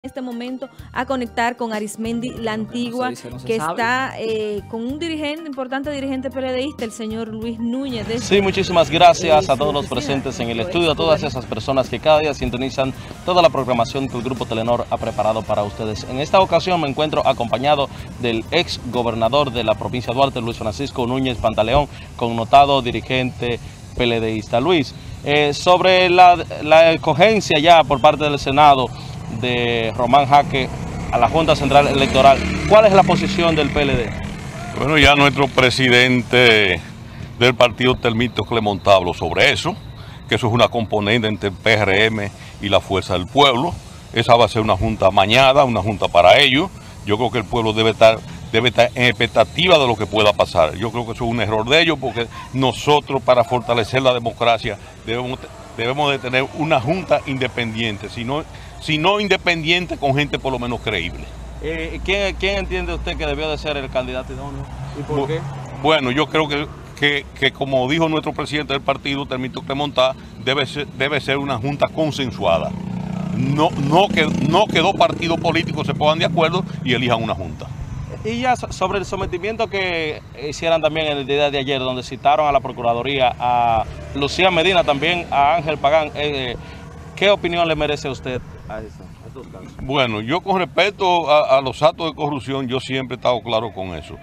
En este momento a conectar con Arismendi La Antigua, que está con un dirigente, importante dirigente PLDista, el señor Luis Núñez. Sí, muchísimas gracias a todos los presentes en el estudio, a todas esas personas que cada día sintonizan toda la programación que el Grupo Telenor ha preparado para ustedes. En esta ocasión me encuentro acompañado del ex gobernador de la provincia de Duarte, Luis Francisco Núñez Pantaleón, connotado dirigente PLDista. Luis, sobre la escogencia ya por parte del Senado de Román Jaque a la Junta Central Electoral, ¿cuál es la posición del PLD? Bueno, ya nuestro presidente del partido Telmito Clemente habló sobre eso, que eso es una componente entre el PRM y la Fuerza del Pueblo. Esa va a ser una junta amañada, una junta para ellos. Yo creo que el pueblo debe estar en expectativa de lo que pueda pasar. Yo creo que eso es un error de ellos, porque nosotros, para fortalecer la democracia, debemos de tener una junta independiente, si no independiente, con gente por lo menos creíble. ¿Quién entiende usted que debió de ser el candidato idóneo? ¿Y por qué? Bueno, yo creo que como dijo nuestro presidente del partido, Telmito Clemente, debe ser una junta consensuada. No que dos partidos políticos se pongan de acuerdo y elijan una junta. Y ya sobre el sometimiento que hicieran también en el día de ayer, donde citaron a la Procuraduría, a Lucía Medina, también a Ángel Pagán, ¿qué opinión le merece a usted a estos casos? Bueno, yo con respecto a los actos de corrupción, yo siempre he estado claro con eso,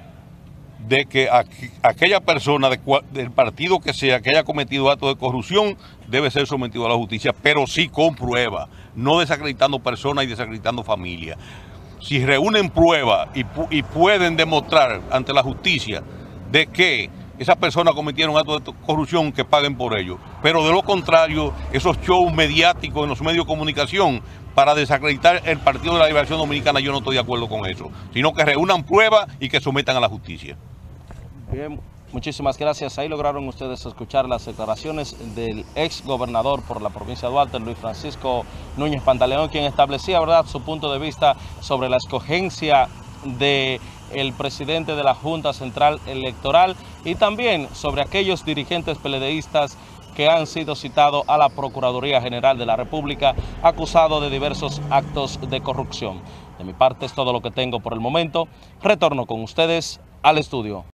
de que aquella persona del partido que sea que haya cometido actos de corrupción debe ser sometido a la justicia, pero sí con prueba, no desacreditando personas y desacreditando familias. Si reúnen pruebas y pueden demostrar ante la justicia de que esas personas cometieron actos de corrupción, que paguen por ello. Pero de lo contrario, esos shows mediáticos en los medios de comunicación para desacreditar el Partido de la Liberación Dominicana, yo no estoy de acuerdo con eso, sino que reúnan pruebas y que sometan a la justicia. Bien, muchísimas gracias. Ahí lograron ustedes escuchar las declaraciones del ex gobernador por la provincia de Duarte, Luis Francisco Núñez Pantaleón, quien establecía, ¿verdad?, su punto de vista sobre la escogencia del presidente de la Junta Central Electoral y también sobre aquellos dirigentes PLDistas que han sido citados a la Procuraduría General de la República acusados de diversos actos de corrupción. De mi parte es todo lo que tengo por el momento. Retorno con ustedes al estudio.